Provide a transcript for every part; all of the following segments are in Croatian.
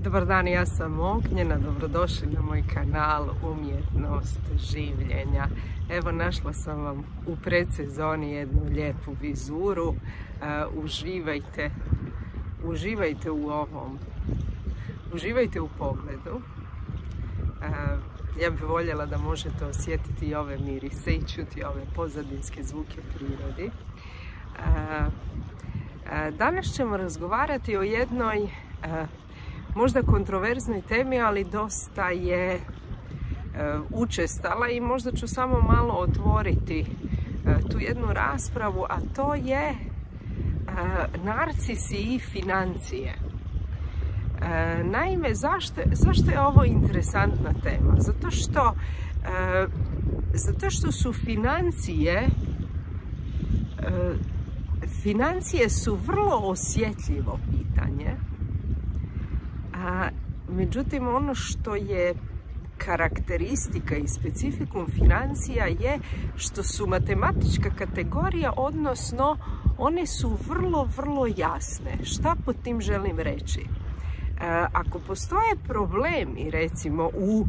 Dobar dan, ja sam Ognjena, dobrodošli na moj kanal Umjetnost življenja. Evo, našla sam vam u predsezoni jednu lijepu vizuru. Uživajte u ovom, uživajte u pogledu. Ja bih voljela da možete osjetiti i ove mirise i čuti ove pozadinske zvuke prirodi. Danas ćemo razgovarati o jednoj možda kontroverznoj temi, ali dosta je učestala i možda ću samo malo otvoriti tu jednu raspravu, a to je narcisi i financije. Naime, zašto je ovo interesantna tema? Zato što su financije su vrlo osjetljivo pitanje. Međutim, ono što je karakteristika i specifikum financija je što su matematička kategorija, odnosno one su vrlo jasne. Šta pod tim želim reći? Ako postoje problemi, recimo, u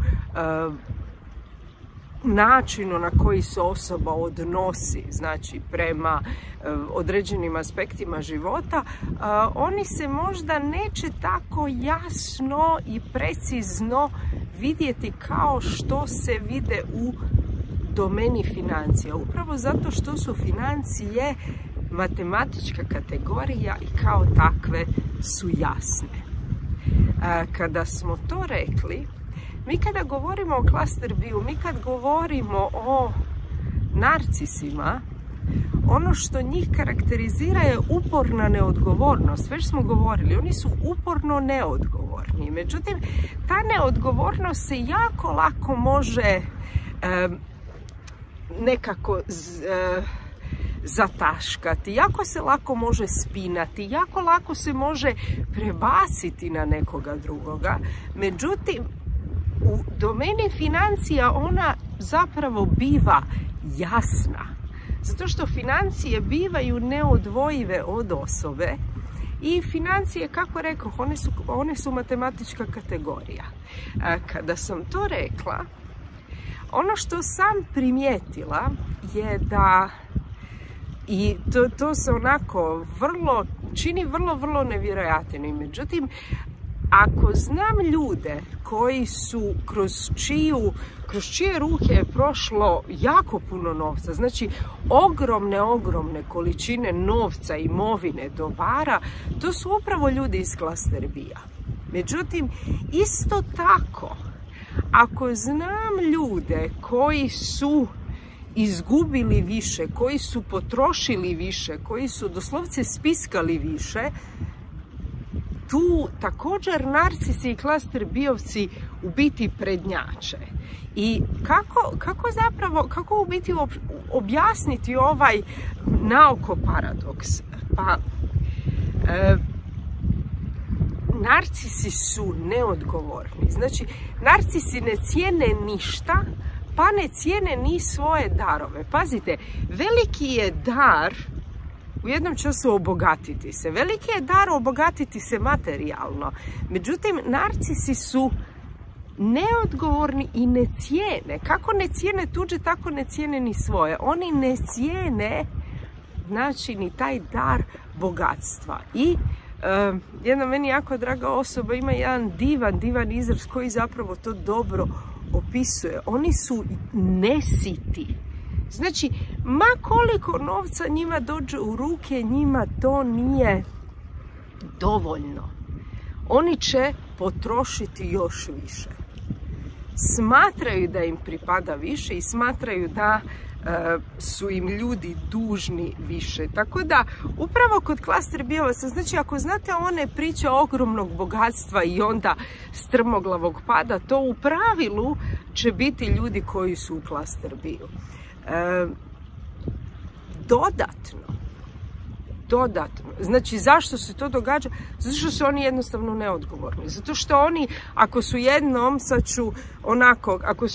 načinu na koji se osoba odnosi, znači prema određenim aspektima života, oni se možda neće tako jasno i precizno vidjeti kao što se vide u domeni financija. Upravo zato što su financije matematička kategorija i kao takve su jasne. Kada smo to rekli, mi kada govorimo o cluster view, mi kad govorimo o narcisima, ono što njih karakterizira je uporna neodgovornost. Već smo govorili, oni su uporno neodgovorni. Međutim, ta neodgovornost se jako lako može nekako zataškati, jako se lako može spinati, jako lako se može prebaciti na nekoga drugoga. Međutim, u domeni financija ona zapravo biva jasna. Zato što financije bivaju neodvojive od osobe i financije, kako rekoh, one su matematička kategorija. Kada sam to rekla, ono što sam primijetila je da, i to se onako čini vrlo nevjerojatnim. Međutim, ako znam ljude koji su kroz čije ruke je prošlo jako puno novca, znači ogromne količine novca, imovine, dobara, to su upravo ljudi iz cluster view. Međutim, isto tako, ako znam ljude koji su izgubili više, koji su potrošili više, koji su doslovce spiskali više, tu također narcisi i cluster viewci u biti prednjače. I kako u biti objasniti ovaj naoko paradoks? Pa, narcisi su neodgovorni. Znači, narcisi ne cijene ništa, pa ne cijene ni svoje darove. Pazite, veliki je dar u jednom času obogatiti se. Veliki je dar obogatiti se materijalno. Međutim, narcisi su neodgovorni i ne cijene. Kako ne cijene tuđe, tako ne cijene ni svoje. Oni ne cijene, znači, ni taj dar bogatstva. I jedna meni jako draga osoba ima jedan divan izraz koji zapravo to dobro opisuje. Oni su nesiti. Znači, ma koliko novca njima dođe u ruke, njima to nije dovoljno. Oni će potrošiti još više. Smatraju da im pripada više i smatraju da su im ljudi dužni više. Tako da, upravo kod cluster viewova, znači ako znate one priče ogromnog bogatstva i onda strmoglavog pada, to u pravilu će biti ljudi koji su u cluster view. Dodatno, znači zašto se to događa? Zato što su oni jednostavno neodgovorni. Zato što oni, ako su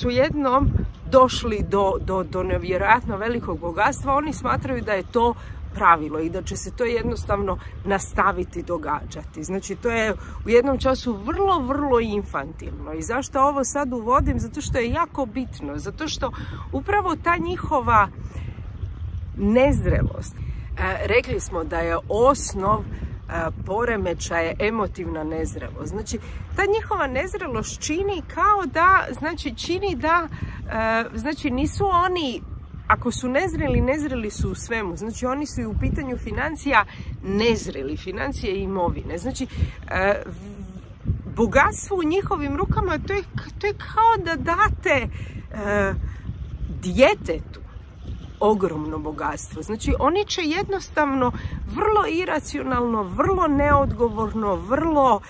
jednom došli do nevjerojatno velikog bogatstva, oni smatraju da je to pravilo i da će se to jednostavno nastaviti događati. Znači to je u jednom času vrlo, vrlo infantilno. I zašto ovo sad uvodim? Zato što je jako bitno, zato što upravo ta njihova nezrelost, rekli smo da je osnov poremećaja emotivna nezrelost. Znači ta njihova nezrelost čini kao da, znači čini da, znači nisu oni, ako su nezreli, nezreli su u svemu. Znači oni su i u pitanju financija nezreli, financije i imovine. Znači bogatstvo u njihovim rukama, to je kao da date djetetu ogromno bogatstvo. Znači oni će jednostavno vrlo iracionalno, vrlo neodgovorno, vrlo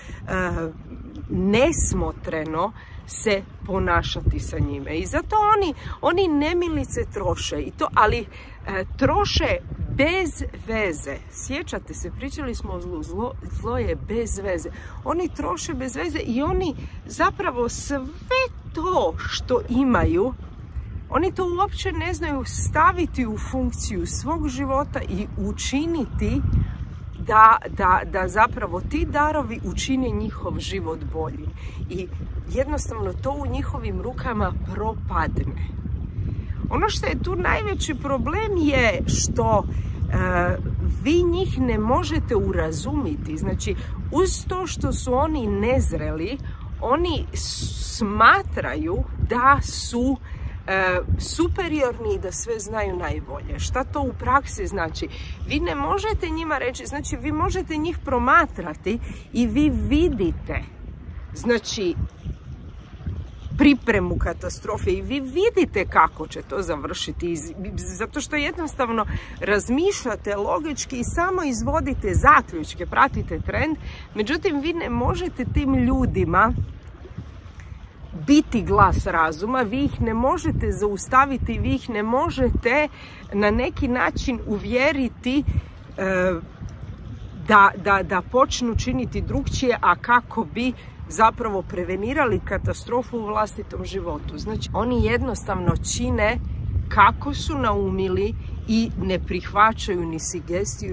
nesmotreno se ponašati sa njime. I zato oni nemilice troše, i to, ali troše bez veze. Sjećate se, pričali smo o zlu, zlo je bez veze. Oni troše bez veze i oni zapravo sve to što imaju, oni to uopće ne znaju staviti u funkciju svog života i učiniti da zapravo ti darovi učine njihov život boljim. I jednostavno to u njihovim rukama propadne. Ono što je tu najveći problem je što vi njih ne možete urazumiti. Znači, uz to što su oni nezreli, oni smatraju da su superiorni i da sve znaju najbolje. Šta to u praksi znači? Vi ne možete njima reći, znači vi možete njih promatrati i vi vidite, znači, pripremu katastrofe i vi vidite kako će to završiti, zato što jednostavno razmišljate logički i samo izvodite zaključke, pratite trend. Međutim, vi ne možete tim ljudima biti glas razuma, vi ih ne možete zaustaviti, vi ih ne možete na neki način uvjeriti da počnu činiti drugčije, a kako bi zapravo prevenirali katastrofu u vlastitom životu. Znači, oni jednostavno čine kako su naumili i ne prihvaćaju ni sugestiju,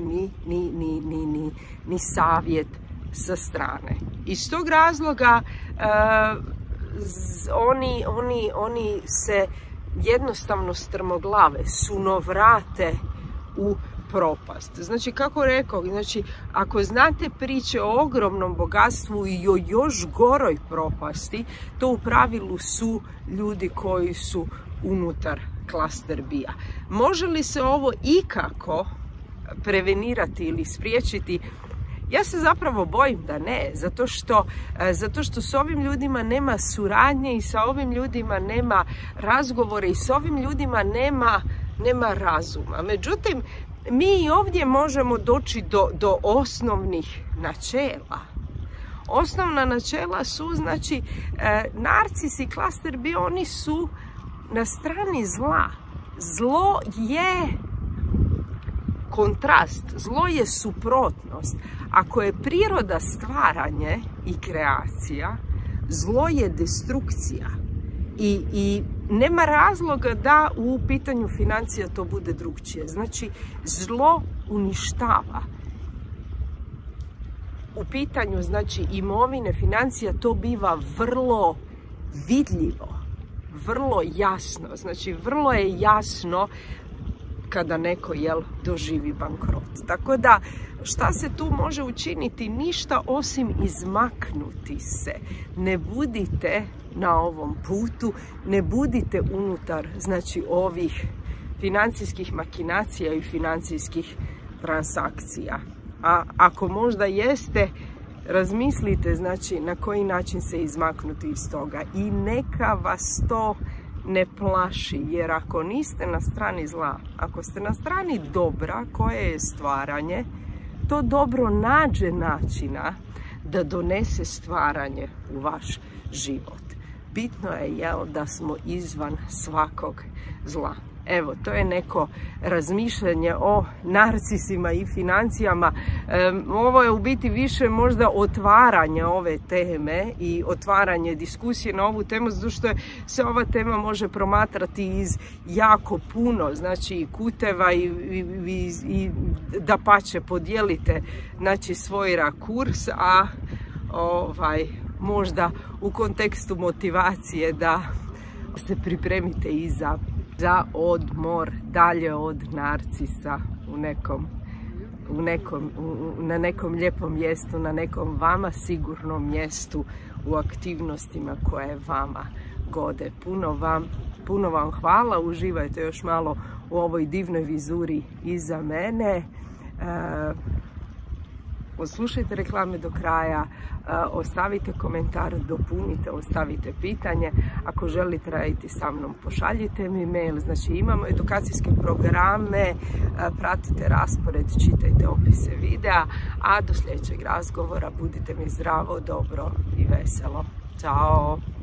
ni savjet sa strane. Iz tog razloga oni se jednostavno strmoglave, sunovrate u propast. Znači, kako rekao, znači, ako znate priče o ogromnom bogatstvu i o još goroj propasti, to u pravilu su ljudi koji su unutar klaster B-a. Može li se ovo ikako prevenirati ili spriječiti? Ja se zapravo bojim da ne, zato što s ovim ljudima nema suradnje i sa ovim ljudima nema razgovore i s ovim ljudima nema razuma. Međutim, mi i ovdje možemo doći do osnovnih načela. Osnovna načela su, znači, narcis i klaster B, oni su na strani zla. Zlo je kontrast, zlo je suprotnost. Ako je priroda stvaranje i kreacija, zlo je destrukcija. I nema razloga da u pitanju financija to bude drugčije. Znači, zlo uništava. U pitanju, znači, imovine, financija, to biva vrlo vidljivo, vrlo jasno. Znači, vrlo je jasno kada neko, doživi bankrot. Tako da, šta se tu može učiniti? Ništa osim izmaknuti se. Ne budite na ovom putu, ne budite unutar, znači, ovih financijskih makinacija i financijskih transakcija. A ako možda jeste, razmislite, znači, na koji način se izmaknuti iz toga i neka vas to ne plaši, jer ako niste na strani zla, ako ste na strani dobra, koje je stvaranje, to dobro nađe načina da donese stvaranje u vaš život. Bitno je, da smo izvan svakog zla. Evo, to je neko razmišljanje o narcisima i financijama. Ovo je u biti više možda otvaranje ove teme i otvaranje diskusije na ovu temu, zato što se ova tema može promatrati iz jako puno, znači, kuteva i dapače podijelite, znači, svoj rakurs, a možda u kontekstu motivacije da se pripremite i za odmor dalje od narcisa na nekom lijepom mjestu, na nekom vama sigurnom mjestu, u aktivnostima koje vama gode. Puno vam hvala, uživajte još malo u ovoj divnoj vizuri iza mene. Odslušajte reklame do kraja, ostavite komentar, dopunite, ostavite pitanje. Ako želite raditi sa mnom, pošaljite mi mail. Znači, imamo edukacijske programe, pratite raspored, čitajte opise videa, a do sljedećeg razgovora budite mi zdravo, dobro i veselo. Ćao!